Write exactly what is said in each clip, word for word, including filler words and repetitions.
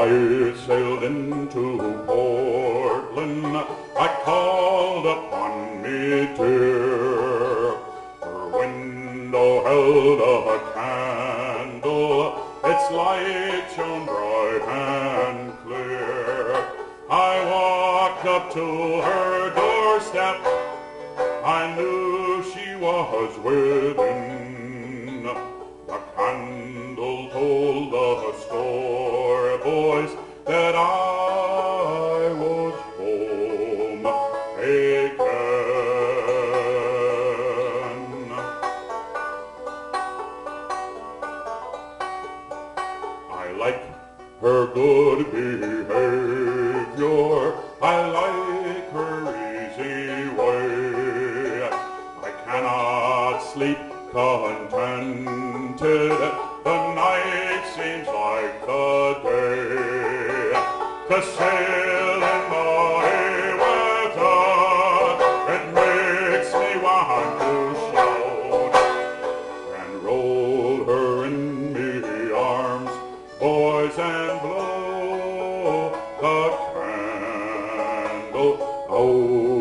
I sailed into Portland, I called upon me dear. Her window held a candle, its light shone bright and clear. I walked up to her doorstep, I knew she was within. The candle told the store boys that I was home again. I like her good behavior, I like her easy way. I cannot sleep contented, the night seems like the day. To sail in the weather, it makes me want to shout and roll her in me arms, boys, and blow the candle out.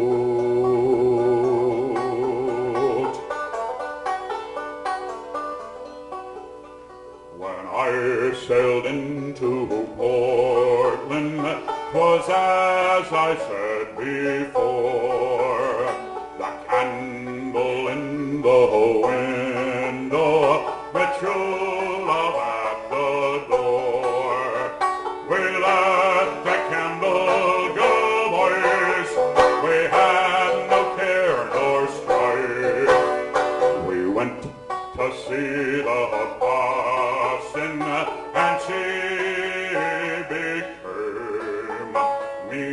When I sailed into Portland, 'twas as I said before, the candle in the window, with true love at the door. We let the candle go, boys, we had no care nor strife. We went to see the parson, and she became me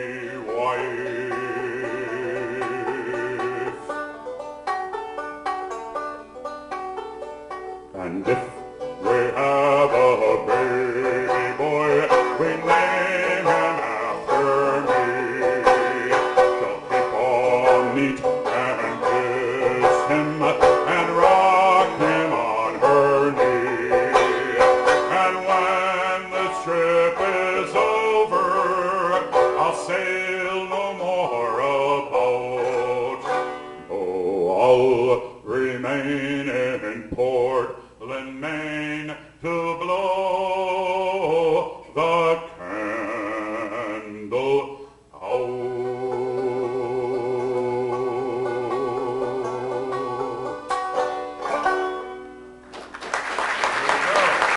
wife. And if we have a baby boy, we name him after me. She'll keep on neat and kiss him and rock him on her knee. And when this trip is over, I'll sail no more about. Oh, I'll remain